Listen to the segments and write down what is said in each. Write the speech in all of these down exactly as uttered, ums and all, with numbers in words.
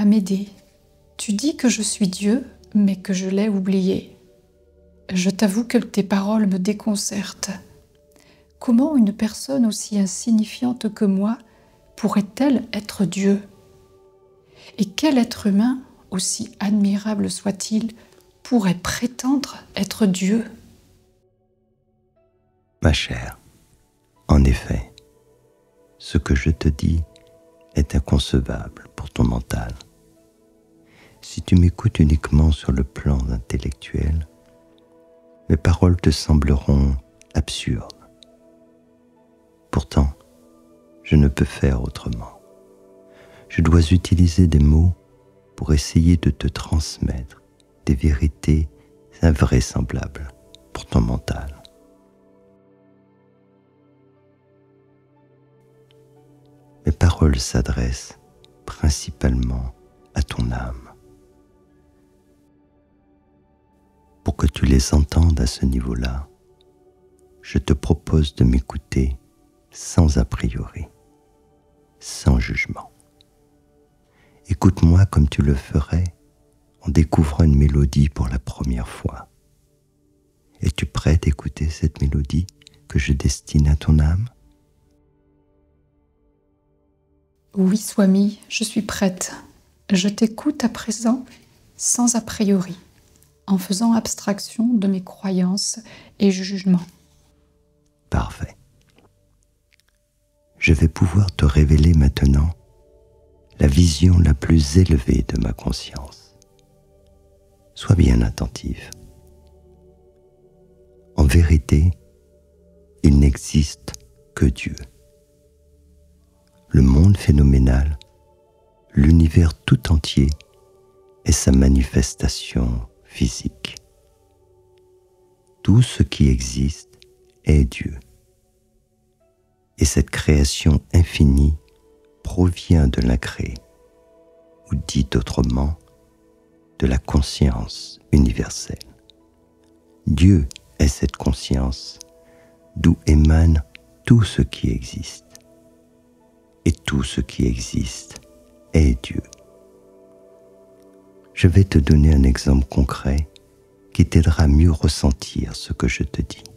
Amédée, tu dis que je suis Dieu, mais que je l'ai oublié. Je t'avoue que tes paroles me déconcertent. Comment une personne aussi insignifiante que moi pourrait-elle être Dieu? Et quel être humain, aussi admirable soit-il, pourrait prétendre être Dieu? Ma chère, en effet, ce que je te dis est inconcevable pour ton mental. Si tu m'écoutes uniquement sur le plan intellectuel, mes paroles te sembleront absurdes. Pourtant, je ne peux faire autrement. Je dois utiliser des mots pour essayer de te transmettre des vérités invraisemblables pour ton mental. Mes paroles s'adressent principalement à ton âme. Pour que tu les entendes à ce niveau-là, je te propose de m'écouter sans a priori, sans jugement. Écoute-moi comme tu le ferais en découvrant une mélodie pour la première fois. Es-tu prête à écouter cette mélodie que je destine à ton âme? Oui, Swami, je suis prête. Je t'écoute à présent sans a priori, en faisant abstraction de mes croyances et jugements. Parfait. Je vais pouvoir te révéler maintenant la vision la plus élevée de ma conscience. Sois bien attentive. En vérité, il n'existe que Dieu. Le monde phénoménal, l'univers tout entier est sa manifestation physique. Tout ce qui existe est Dieu. Et cette création infinie provient de l'incréé, ou dit autrement, de la conscience universelle. Dieu est cette conscience d'où émane tout ce qui existe. Et tout ce qui existe est Dieu. Je vais te donner un exemple concret qui t'aidera à mieux ressentir ce que je te dis.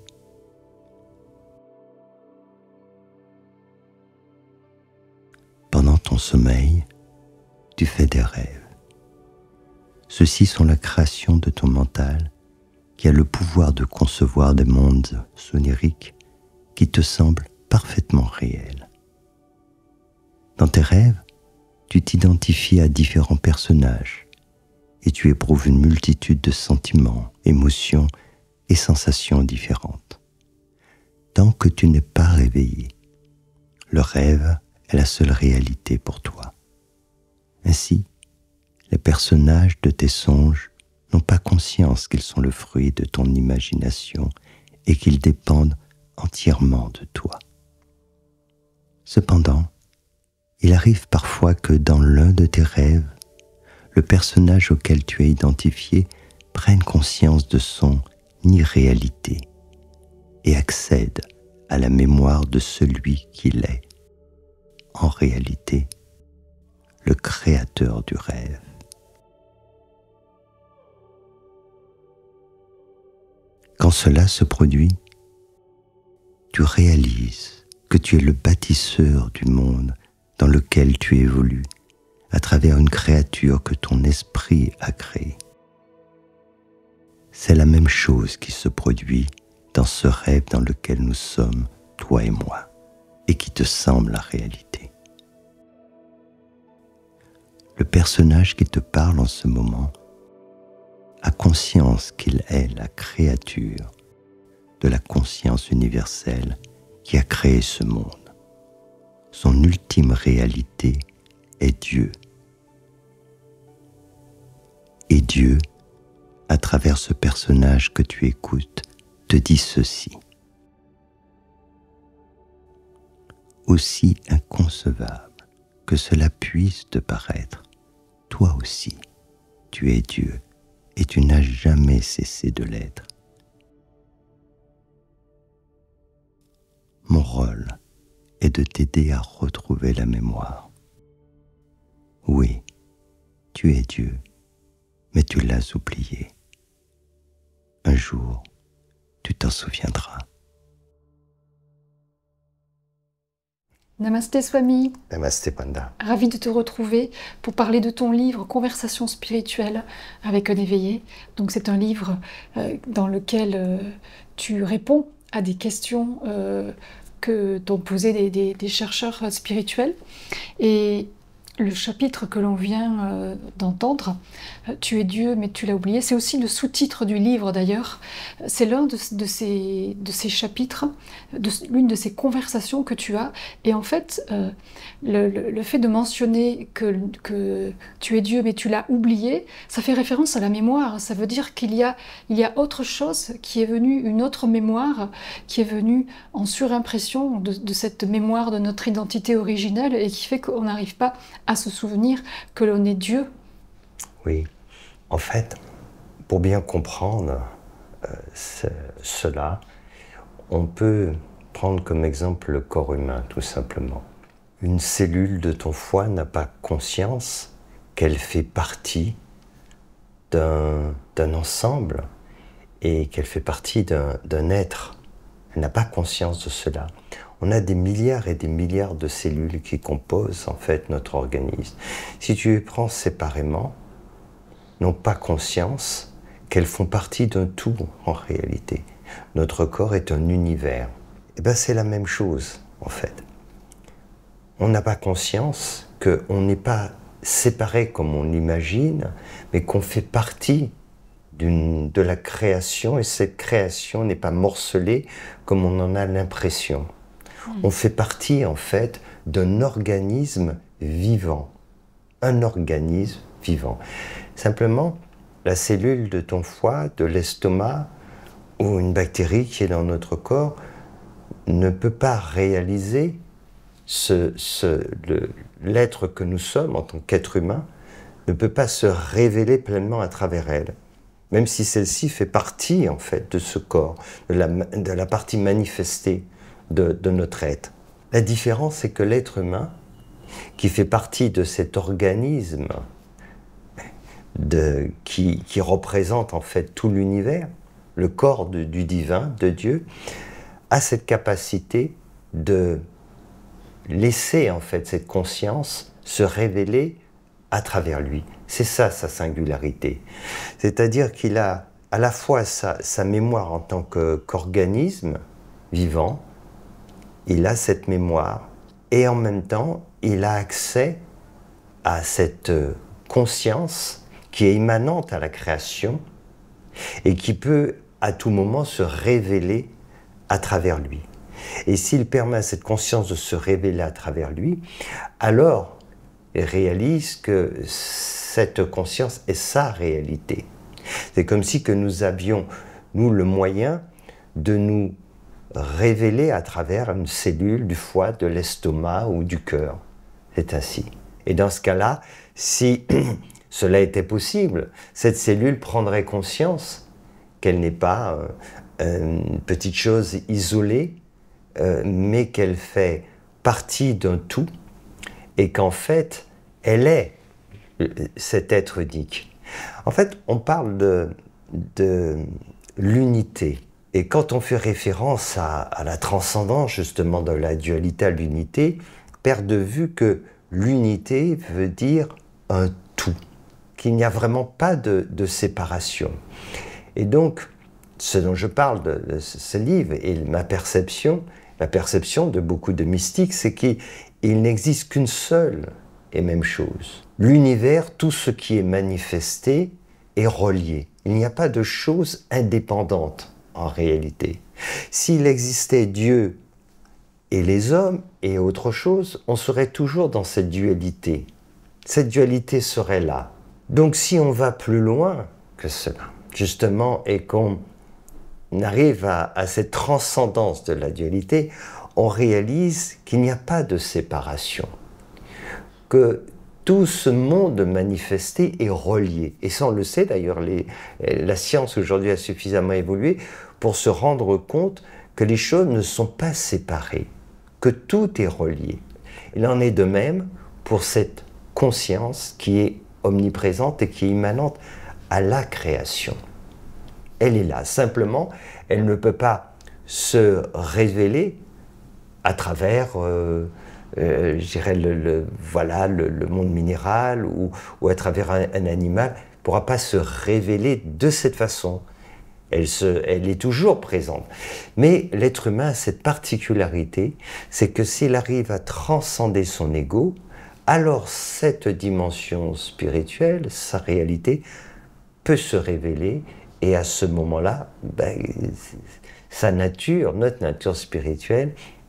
Pendant ton sommeil, tu fais des rêves. Ceux-ci sont la création de ton mental qui a le pouvoir de concevoir des mondes sonériques qui te semblent parfaitement réels. Dans tes rêves, tu t'identifies à différents personnages et tu éprouves une multitude de sentiments, émotions et sensations différentes. Tant que tu n'es pas réveillé, le rêve est la seule réalité pour toi. Ainsi, les personnages de tes songes n'ont pas conscience qu'ils sont le fruit de ton imagination et qu'ils dépendent entièrement de toi. Cependant, il arrive parfois que dans l'un de tes rêves, le personnage auquel tu es identifié prenne conscience de son irréalité et accède à la mémoire de celui qu'il est, en réalité, le créateur du rêve. Quand cela se produit, tu réalises que tu es le bâtisseur du monde dans lequel tu évolues, à travers une créature que ton esprit a créée. C'est la même chose qui se produit dans ce rêve dans lequel nous sommes, toi et moi, et qui te semble la réalité. Le personnage qui te parle en ce moment a conscience qu'il est la créature de la conscience universelle qui a créé ce monde. Son ultime réalité est Dieu. Et Dieu, à travers ce personnage que tu écoutes, te dit ceci. Aussi inconcevable que cela puisse te paraître, toi aussi, tu es Dieu et tu n'as jamais cessé de l'être. Mon rôle est de t'aider à retrouver la mémoire. Oui, Tu es Dieu, mais tu l'as oublié. Un jour, tu t'en souviendras. Namasté Swami. Namasté Panda. Ravi de te retrouver pour parler de ton livre Conversation spirituelle avec un éveillé. Donc c'est un livre euh, dans lequel euh, tu réponds à des questions euh, que t'ont posées des, des, des chercheurs spirituels. Et le chapitre que l'on vient euh, d'entendre, euh, Tu es Dieu mais tu l'as oublié, c'est aussi le sous-titre du livre d'ailleurs. C'est l'un de, de, ces, de ces chapitres, de, l'une de ces conversations que tu as. Et en fait, euh, le, le, le fait de mentionner que, que tu es Dieu mais tu l'as oublié, ça fait référence à la mémoire. Ça veut dire qu'il y a, il y a autre chose qui est venue, une autre mémoire qui est venue en surimpression de, de cette mémoire de notre identité originelle et qui fait qu'on n'arrive pas à se souvenir que l'on est Dieu. Oui, en fait, pour bien comprendre euh, ce, cela, on peut prendre comme exemple le corps humain, tout simplement. Une cellule de ton foie n'a pas conscience qu'elle fait partie d'un d'un ensemble et qu'elle fait partie d'un d'un être. Elle n'a pas conscience de cela. On a des milliards et des milliards de cellules qui composent en fait notre organisme. Si tu les prends séparément, n'ont pas conscience qu'elles font partie d'un tout en réalité. Notre corps est un univers. Et bien c'est la même chose en fait. On n'a pas conscience qu'on n'est pas séparé comme on l'imagine, mais qu'on fait partie d'une, de la création et cette création n'est pas morcelée comme on en a l'impression. On fait partie, en fait, d'un organisme vivant. Un organisme vivant. Simplement, la cellule de ton foie, de l'estomac, ou une bactérie qui est dans notre corps, ne peut pas réaliser ce, ce, le, l'être que nous sommes en tant qu'être humain, ne peut pas se révéler pleinement à travers elle. Même si celle-ci fait partie, en fait, de ce corps, de la, de la partie manifestée de, de notre être. La différence, c'est que l'être humain, qui fait partie de cet organisme de, qui, qui représente en fait tout l'univers, le corps de, du divin, de Dieu, a cette capacité de laisser en fait cette conscience se révéler à travers lui. C'est ça sa singularité. C'est-à-dire qu'il a à la fois sa, sa mémoire en tant que, qu'organisme vivant, il a cette mémoire et en même temps, il a accès à cette conscience qui est immanente à la création et qui peut à tout moment se révéler à travers lui. Et s'il permet à cette conscience de se révéler à travers lui, alors il réalise que cette conscience est sa réalité. C'est comme si que nous avions, nous, le moyen de nous révéler à travers une cellule du foie, de l'estomac ou du cœur. C'est ainsi. Et dans ce cas-là, si cela était possible, cette cellule prendrait conscience qu'elle n'est pas euh, une petite chose isolée, euh, mais qu'elle fait partie d'un tout, et qu'en fait, elle est cet être unique. En fait, on parle de, de l'unité. Et quand on fait référence à, à la transcendance, justement, de la dualité à l'unité, perd de vue que l'unité veut dire un tout, qu'il n'y a vraiment pas de, de séparation. Et donc, ce dont je parle de, de ce livre et ma perception, la perception de beaucoup de mystiques, c'est qu'il n'existe qu'une seule et même chose. L'univers, tout ce qui est manifesté, est relié. Il n'y a pas de choses indépendantes en réalité. S'il existait Dieu et les hommes et autre chose, on serait toujours dans cette dualité. Cette dualité serait là. Donc si on va plus loin que cela, justement, et qu'on arrive à, à cette transcendance de la dualité, on réalise qu'il n'y a pas de séparation, que tout ce monde manifesté est relié. Et ça, on le sait d'ailleurs, les, la science aujourd'hui a suffisamment évolué pour se rendre compte que les choses ne sont pas séparées, que tout est relié. Il en est de même pour cette conscience qui est omniprésente et qui est immanente à la création. Elle est là, simplement, elle ne peut pas se révéler à travers, euh, euh, je dirais, le, le, voilà, le, le monde minéral ou, ou à travers un, un animal, elle ne pourra pas se révéler de cette façon. Elle, se, elle est toujours présente. Mais l'être humain a cette particularité, c'est que s'il arrive à transcender son ego, alors cette dimension spirituelle, sa réalité, peut se révéler, et à ce moment-là, ben, sa nature, notre nature spirituelle,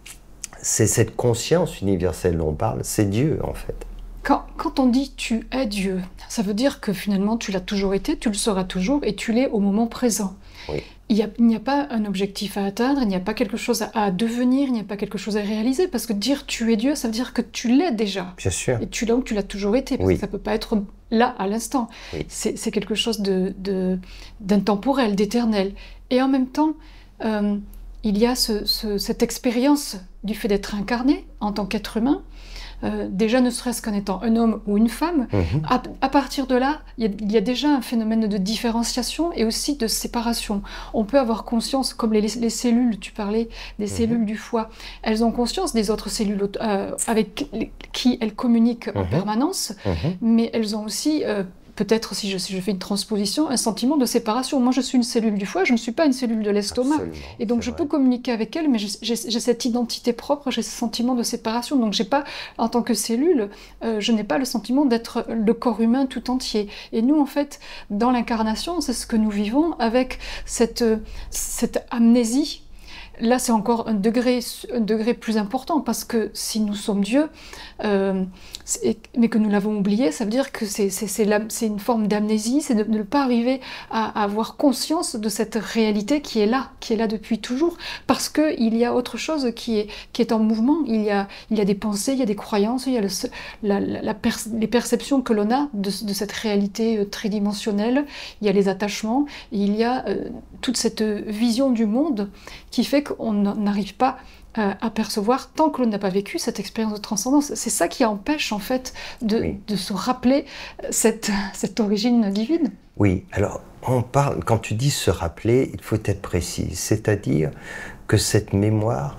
c'est cette conscience universelle dont on parle, c'est Dieu en fait. Quand, quand on dit « tu es Dieu », ça veut dire que finalement tu l'as toujours été, tu le seras toujours, et tu l'es au moment présent. Oui. Il n'y a, a pas un objectif à atteindre, il n'y a pas quelque chose à, à devenir, il n'y a pas quelque chose à réaliser, parce que dire « tu es Dieu », ça veut dire que tu l'es déjà. Bien sûr. Et tu l'as ou tu l'as toujours été, parce oui. que ça ne peut pas être là, à l'instant. Oui. C'est quelque chose de, de, d'intemporel, d'éternel. Et en même temps, euh, il y a ce, ce, cette expérience du fait d'être incarné en tant qu'être humain, Euh, déjà ne serait-ce qu'en étant un homme ou une femme, mmh. à, à partir de là, il y, y a déjà un phénomène de différenciation et aussi de séparation. On peut avoir conscience, comme les, les cellules, tu parlais des mmh. cellules du foie, elles ont conscience des autres cellules euh, avec qui elles communiquent mmh. en permanence, mmh. mais elles ont aussi... Euh, peut-être, si je, si je fais une transposition, un sentiment de séparation. Moi, je suis une cellule du foie, je ne suis pas une cellule de l'estomac. Et donc, je vrai. peux communiquer avec elle, mais j'ai cette identité propre, j'ai ce sentiment de séparation. Donc, j'ai pas, en tant que cellule, euh, je n'ai pas le sentiment d'être le corps humain tout entier. Et nous, en fait, dans l'incarnation, c'est ce que nous vivons avec cette, cette amnésie. Là, c'est encore un degré, un degré plus important, parce que si nous sommes Dieu, euh, mais que nous l'avons oublié, ça veut dire que c'est une forme d'amnésie, c'est de, de ne pas arriver à, à avoir conscience de cette réalité qui est là, qui est là depuis toujours, parce qu'il y a autre chose qui est, qui est en mouvement, il y, a, il y a des pensées, il y a des croyances, il y a le, la, la, la per, les perceptions que l'on a de, de cette réalité tridimensionnelle, il y a les attachements, il y a euh, toute cette vision du monde qui fait qu'on n'arrive pas euh, à percevoir tant que l'on n'a pas vécu cette expérience de transcendance. C'est ça qui empêche en fait de, oui. de se rappeler cette, cette origine divine. Oui, alors on parle, quand tu dis se rappeler, il faut être précis, c'est-à-dire que cette mémoire,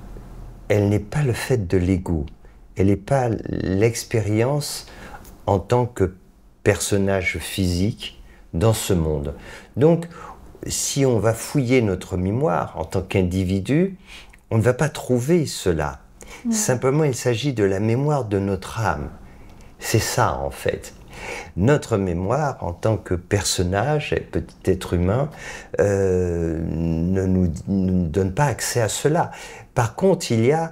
elle n'est pas le fait de l'ego, elle n'est pas l'expérience en tant que personnage physique dans ce monde. Donc, si on va fouiller notre mémoire en tant qu'individu, on ne va pas trouver cela. Mmh. Simplement, il s'agit de la mémoire de notre âme. C'est ça, en fait. Notre mémoire, en tant que personnage, petit être humain, euh, ne, nous, ne nous donne pas accès à cela. Par contre, il y a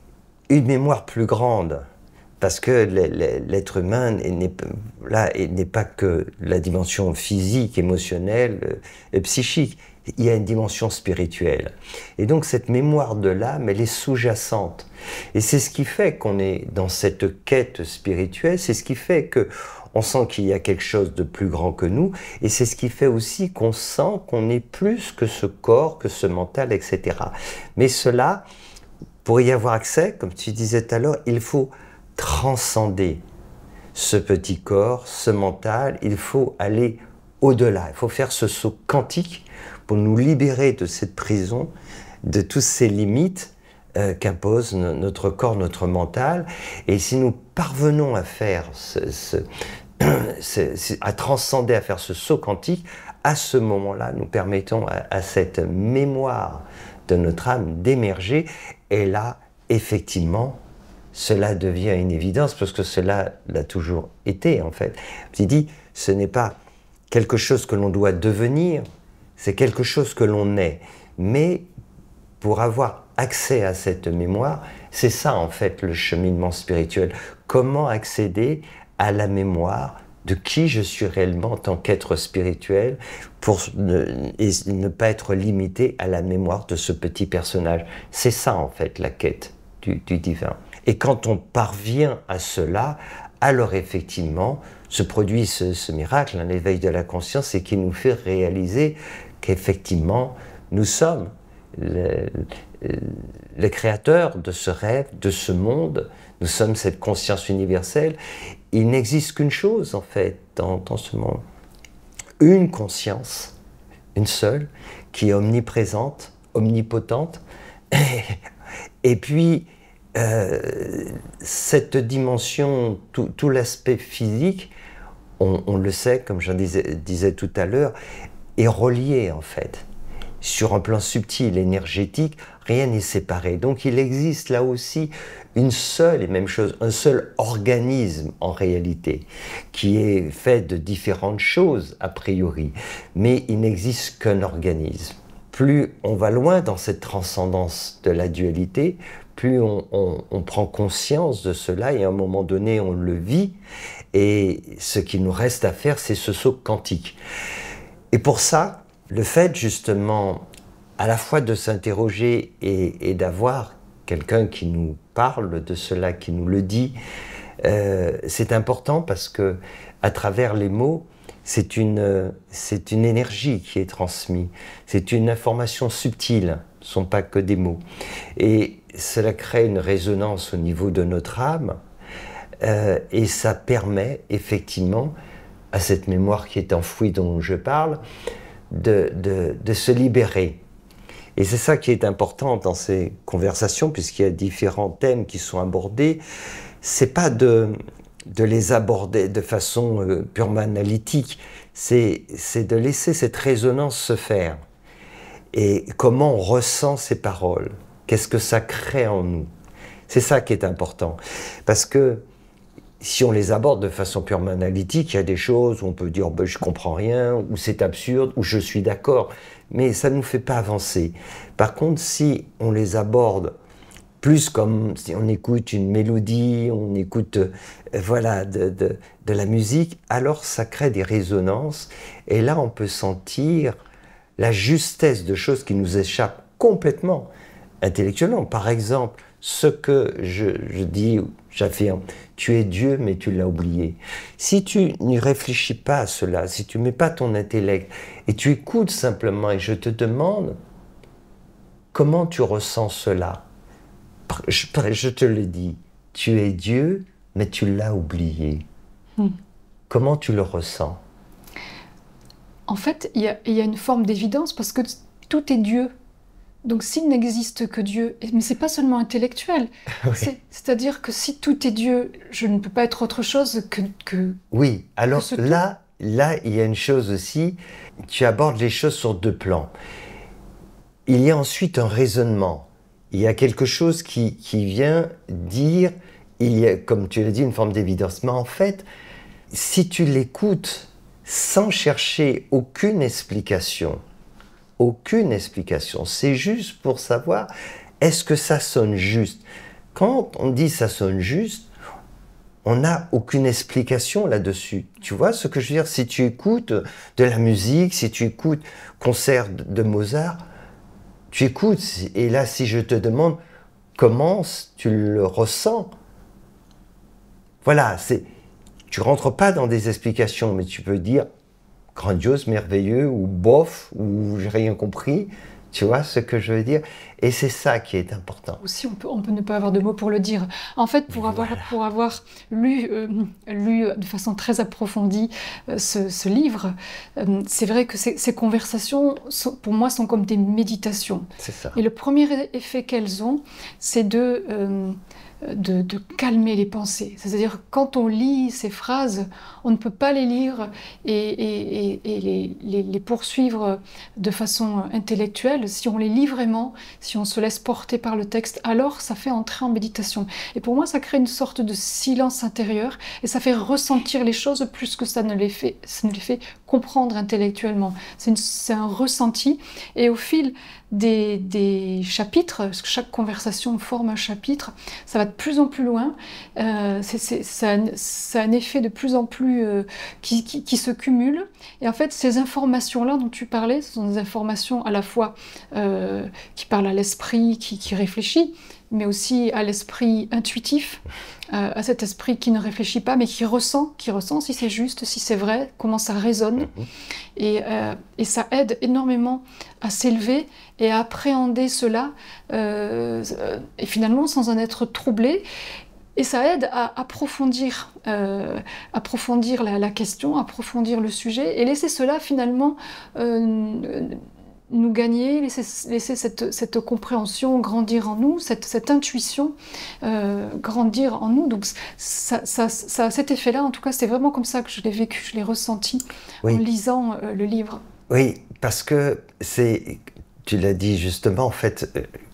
une mémoire plus grande. Parce que l'être humain n'est pas que la dimension physique, émotionnelle et psychique. Il y a une dimension spirituelle. Et donc cette mémoire de l'âme, elle est sous-jacente. Et c'est ce qui fait qu'on est dans cette quête spirituelle, c'est ce qui fait qu'on sent qu'il y a quelque chose de plus grand que nous, et c'est ce qui fait aussi qu'on sent qu'on est plus que ce corps, que ce mental, et cetera. Mais cela, pour y avoir accès, comme tu disais tout à l'heure, il faut transcender ce petit corps, ce mental, il faut aller au-delà, il faut faire ce saut quantique pour nous libérer de cette prison, de toutes ces limites euh, qu'impose no notre corps, notre mental. Et si nous parvenons à faire ce, ce, ce, ce, à transcender, à faire ce saut quantique, à ce moment-là, nous permettons à, à cette mémoire de notre âme d'émerger, et là, effectivement, cela devient une évidence, parce que cela l'a toujours été, en fait. Tu dis, ce n'est pas quelque chose que l'on doit devenir, c'est quelque chose que l'on est. Mais pour avoir accès à cette mémoire, c'est ça, en fait, le cheminement spirituel. Comment accéder à la mémoire de qui je suis réellement en tant qu'être spirituel, pour ne, et ne pas être limité à la mémoire de ce petit personnage. C'est ça, en fait, la quête du, du divin. Et quand on parvient à cela, alors effectivement, se produit ce, ce miracle, un éveil de la conscience, et qui nous fait réaliser qu'effectivement, nous sommes le, le créateur de ce rêve, de ce monde. Nous sommes cette conscience universelle. Il n'existe qu'une chose, en fait, dans, dans ce monde. Une conscience, une seule, qui est omniprésente, omnipotente. Et puis, euh, cette dimension, tout, tout l'aspect physique, on, on le sait, comme je disais, disais tout à l'heure, est relié, en fait. Sur un plan subtil, énergétique, rien n'est séparé. Donc il existe là aussi une seule et même chose, un seul organisme en réalité, qui est fait de différentes choses a priori, mais il n'existe qu'un organisme. Plus on va loin dans cette transcendance de la dualité, plus on, on, on prend conscience de cela et à un moment donné on le vit, et ce qu'il nous reste à faire, c'est ce saut quantique. Et pour ça, le fait justement à la fois de s'interroger et, et d'avoir quelqu'un qui nous parle de cela, qui nous le dit, euh, c'est important parce que à travers les mots, c'est une, c'est une énergie qui est transmise, c'est une information subtile, ce ne sont pas que des mots. Et cela crée une résonance au niveau de notre âme euh, et ça permet effectivement à cette mémoire qui est enfouie dont je parle, De, de, de se libérer. Et c'est ça qui est important dans ces conversations, puisqu'il y a différents thèmes qui sont abordés. C'est pas de, de les aborder de façon euh, purement analytique, c'est, c'est de laisser cette résonance se faire. Et comment on ressent ces paroles, qu'est-ce que ça crée en nous. C'est ça qui est important. Parce que si on les aborde de façon purement analytique, il y a des choses où on peut dire ben, « je comprends rien » ou « c'est absurde » ou « je suis d'accord », mais ça ne nous fait pas avancer. Par contre, si on les aborde plus comme si on écoute une mélodie, on écoute euh, voilà, de, de, de la musique, alors ça crée des résonances et là on peut sentir la justesse de choses qui nous échappent complètement intellectuellement. Par exemple, ce que je, je dis, j'affirme, tu es Dieu, mais tu l'as oublié. Si tu n'y réfléchis pas à cela, si tu ne mets pas ton intellect, et tu écoutes simplement, et je te demande, comment tu ressens cela? Je, je te le dis, tu es Dieu, mais tu l'as oublié. Hmm. Comment tu le ressens? En fait, il y a, y a une forme d'évidence, parce que tout est Dieu. Donc s'il n'existe que Dieu, mais c'est pas seulement intellectuel, oui. c'est, c'est-à-dire que si tout est Dieu, je ne peux pas être autre chose que... que oui, alors que là, là, il y a une chose aussi, tu abordes les choses sur deux plans. Il y a ensuite un raisonnement, il y a quelque chose qui, qui vient dire, il y a, comme tu l'as dit, une forme d'évidence. Mais en fait, si tu l'écoutes sans chercher aucune explication, aucune explication, c'est juste pour savoir est-ce que ça sonne juste. Quand on dit ça sonne juste, on n'a aucune explication là-dessus. Tu vois ce que je veux dire? Si tu écoutes de la musique, si tu écoutes concert de Mozart, tu écoutes, et là si je te demande comment tu le ressens, voilà, c'est, tu rentres pas dans des explications, mais tu peux dire grandiose, merveilleux, ou bof, ou j'ai rien compris, tu vois ce que je veux dire? Et c'est ça qui est important. Aussi, on peut, on peut ne pas avoir de mots pour le dire. En fait, pour avoir, voilà. pour avoir lu, euh, lu de façon très approfondie euh, ce, ce livre, euh, c'est vrai que ces, ces conversations, sont, pour moi, sont comme des méditations. C'est ça. Et le premier effet qu'elles ont, c'est de... Euh, De, de calmer les pensées. C'est-à-dire quand on lit ces phrases, on ne peut pas les lire et, et, et, et les, les, les poursuivre de façon intellectuelle. Si on les lit vraiment, si on se laisse porter par le texte, alors ça fait entrer en méditation. Et pour moi, ça crée une sorte de silence intérieur et ça fait ressentir les choses plus que ça ne les fait, ça ne les fait comprendre intellectuellement. C'est, une, c'est un ressenti et au fil Des, des chapitres, parce que chaque conversation forme un chapitre, ça va de plus en plus loin, euh, c'est, c'est, ça, a, ça a un effet de plus en plus euh, qui, qui, qui se cumule. Et en fait, ces informations-là dont tu parlais, ce sont des informations à la fois euh, qui parlent à l'esprit, qui, qui réfléchit, mais aussi à l'esprit intuitif, euh, à cet esprit qui ne réfléchit pas, mais qui ressent, qui ressent si c'est juste, si c'est vrai, comment ça résonne. Et, euh, et ça aide énormément à s'élever et à appréhender cela, euh, et finalement sans en être troublé. Et ça aide à approfondir, euh, approfondir la, la question, approfondir le sujet, et laisser cela finalement euh, nous gagner, laisser, laisser cette, cette compréhension grandir en nous, cette, cette intuition euh, grandir en nous. Donc ça, ça, ça, cet effet-là, en tout cas, c'est vraiment comme ça que je l'ai vécu, je l'ai ressenti oui. en lisant euh, le livre. Oui, parce que c'est, tu l'as dit justement, en fait,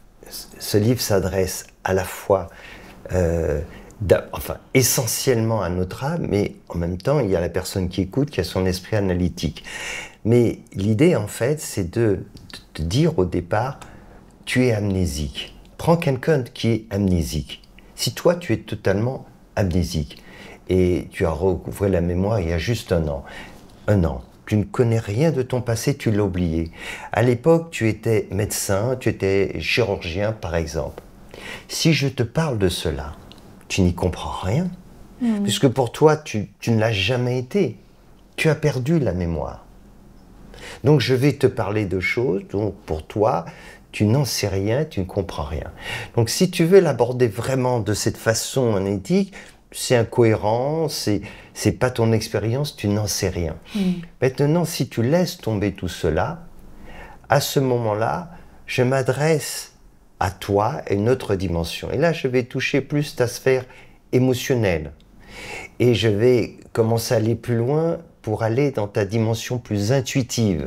ce livre s'adresse à la fois Euh, enfin, essentiellement à notre âme, mais en même temps, il y a la personne qui écoute, qui a son esprit analytique. Mais l'idée, en fait, c'est de, de te dire au départ, tu es amnésique. Prends quelqu'un qui est amnésique. Si toi, tu es totalement amnésique, et tu as recouvré la mémoire il y a juste un an, un an, tu ne connais rien de ton passé, tu l'as oublié. À l'époque, tu étais médecin, tu étais chirurgien, par exemple. Si je te parle de cela, tu n'y comprends rien, mmh. puisque pour toi, tu, tu ne l'as jamais été. Tu as perdu la mémoire. Donc je vais te parler de choses dont pour toi, tu n'en sais rien, tu ne comprends rien. Donc si tu veux l'aborder vraiment de cette façon analytique, c'est incohérent, c'est, c'est pas ton expérience, tu n'en sais rien. Mmh. Maintenant, si tu laisses tomber tout cela, à ce moment-là, je m'adresse à toi et une autre dimension. Et là, je vais toucher plus ta sphère émotionnelle. Et je vais commencer à aller plus loin pour aller dans ta dimension plus intuitive.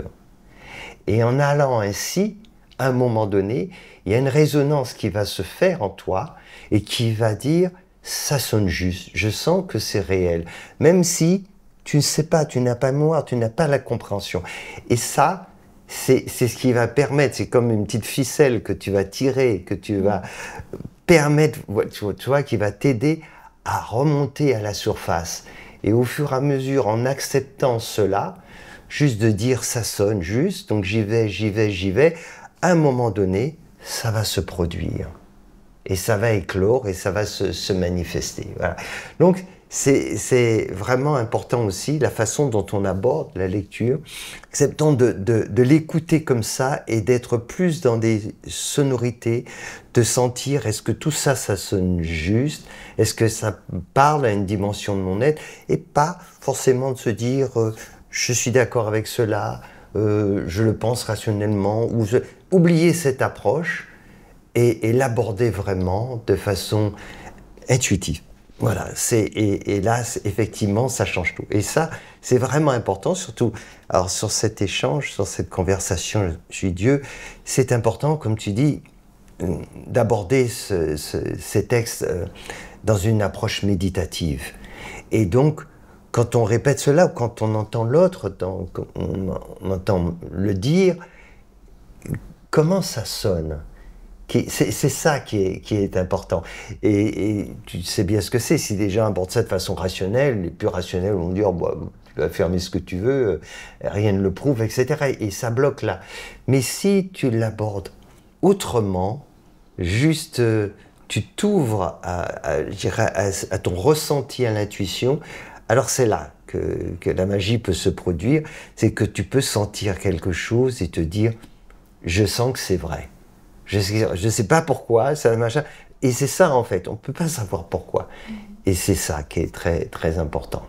Et en allant ainsi, à un moment donné, il y a une résonance qui va se faire en toi et qui va dire « ça sonne juste, je sens que c'est réel ». Même si tu ne sais pas, tu n'as pas mémoire, tu n'as pas la compréhension. Et ça, C'est, c'est ce qui va permettre, c'est comme une petite ficelle que tu vas tirer, que tu vas permettre, tu vois, tu vois, qui va t'aider à remonter à la surface. Et au fur et à mesure, en acceptant cela, juste de dire ça sonne juste, donc j'y vais, j'y vais, j'y vais, à un moment donné, ça va se produire. Et ça va éclore et ça va se, se manifester. Voilà. Donc, C'est, c'est vraiment important aussi la façon dont on aborde la lecture, acceptant de, de, de l'écouter comme ça et d'être plus dans des sonorités, de sentir est-ce que tout ça, ça sonne juste, est-ce que ça parle à une dimension de mon être, et pas forcément de se dire euh, je suis d'accord avec cela, euh, je le pense rationnellement, ou je... oublier cette approche et, et l'aborder vraiment de façon intuitive. Voilà, c'est, et, et là, c'est, effectivement, ça change tout. Et ça, c'est vraiment important, surtout alors, sur cet échange, sur cette conversation, je suis Dieu, c'est important, comme tu dis, d'aborder ce, ce, ces textes dans une approche méditative. Et donc, quand on répète cela, ou quand on entend l'autre, quand on, on entend le dire, comment ça sonne ? C'est, c'est ça qui est, qui est important. Et, et tu sais bien ce que c'est. Si des gens abordent ça de façon rationnelle, les plus rationnels vont dire bah, tu vas affirmer ce que tu veux, rien ne le prouve, et cetera. Et ça bloque là. Mais si tu l'abordes autrement, juste tu t'ouvres à, à, je dirais, à, à ton ressenti, à l'intuition, alors c'est là que, que la magie peut se produire. C'est que tu peux sentir quelque chose et te dire je sens que c'est vrai. Je ne sais pas pourquoi, ça machin. Et c'est ça en fait, on ne peut pas savoir pourquoi. Et c'est ça qui est très, très important.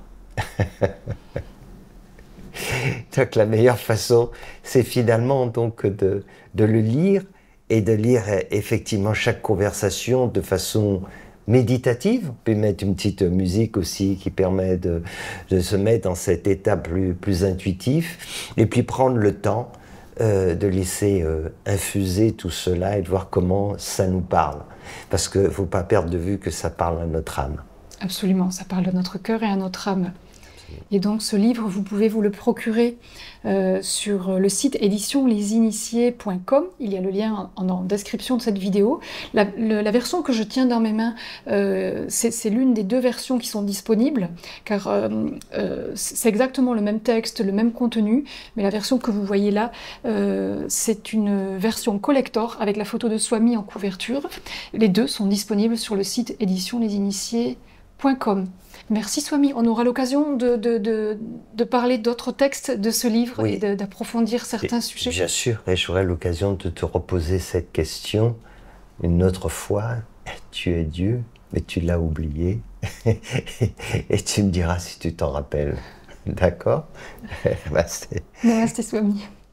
Donc la meilleure façon, c'est finalement donc de, de le lire et de lire effectivement chaque conversation de façon méditative. On peut mettre une petite musique aussi qui permet de, de se mettre dans cet état plus, plus intuitif et puis prendre le temps Euh, de laisser euh, infuser tout cela et de voir comment ça nous parle. Parce qu'il ne faut pas perdre de vue que ça parle à notre âme. Absolument, ça parle de notre cœur et à notre âme. Et donc ce livre, vous pouvez vous le procurer euh, sur le site édition les initiés point com. Il y a le lien en, en description de cette vidéo. La, le, la version que je tiens dans mes mains, euh, c'est, c'est l'une des deux versions qui sont disponibles, car euh, euh, c'est exactement le même texte, le même contenu, mais la version que vous voyez là, euh, c'est une version collector avec la photo de Swami en couverture. Les deux sont disponibles sur le site édition les initiés point com. Merci Swami, on aura l'occasion de, de, de, de parler d'autres textes de ce livre oui. et d'approfondir certains et, sujets. Bien sûr, et j'aurai l'occasion de te reposer cette question une autre fois. Tu es Dieu, mais tu l'as oublié. Et tu me diras si tu t'en rappelles. D'accord? Namaste Swami.